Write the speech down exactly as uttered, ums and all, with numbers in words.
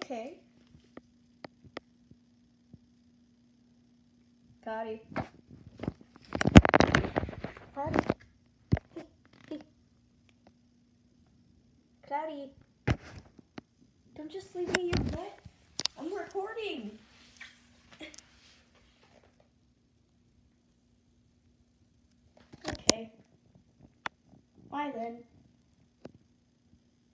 Okay. Cloudy. Cloudy. Hey, hey. Cloudy. Don't just leave me your butt. I'm recording. Okay. Bye then.